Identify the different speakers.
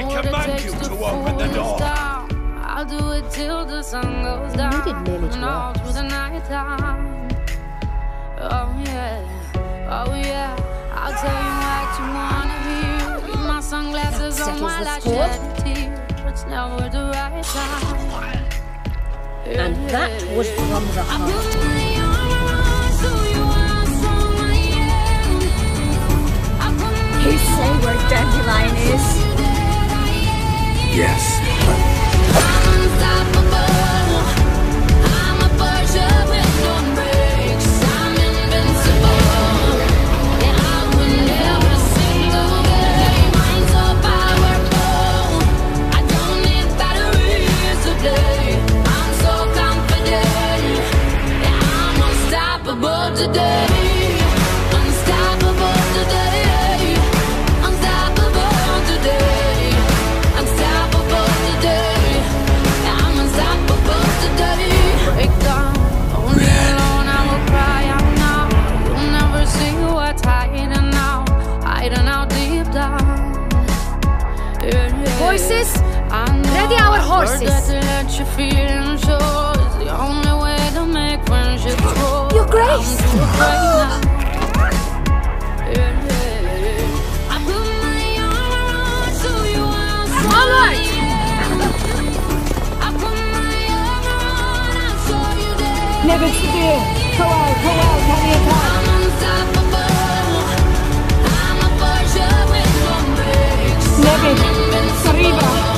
Speaker 1: I command you to open the door.
Speaker 2: I'll do it till the sun goes down. And all through the night time. Oh yeah, oh yeah. I'll tell you what you wanna hear. Keep my sunglasses on while I shed a tear. It's never the right time.
Speaker 3: And that was from the heart.
Speaker 4: You say where Dandelion is?
Speaker 1: Yes.
Speaker 2: I'm unstoppable. I'm a Persia with no brakes. I'm invincible. Yeah, I win every single game. I'm so powerful. I don't need batteries to play. I'm so confident. Yeah, I'm unstoppable today. Unstoppable today. Unstoppable today. Unstoppable today. I'm unstoppable today. Break down, only alone I will cry out now. You'll never see what's hiding out deep down.
Speaker 4: Horses, ready our horses.
Speaker 2: To let you feel and show is the only way to make friendships grow.
Speaker 4: Your Grace.
Speaker 2: I'm too afraid now. I put my arm around so you are so
Speaker 4: All right.
Speaker 2: I put my arm around and show you that
Speaker 3: Never still. Go out, carry it out.
Speaker 2: I'm unstoppable. I'm a Persia with no brakes.
Speaker 3: Never.
Speaker 2: I'm invincible.
Speaker 3: Arriba.